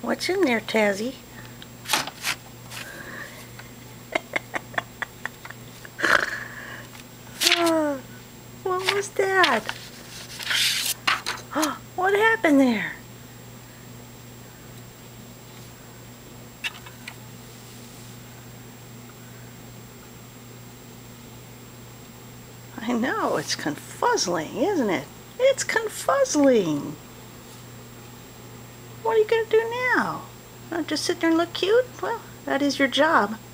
What's in there, Tazzy? Oh, what was that? Oh, what happened there? I know, it's confuzzling, isn't it? It's confuzzling. What are you going to do now? Just sit there and look cute? Well, that is your job.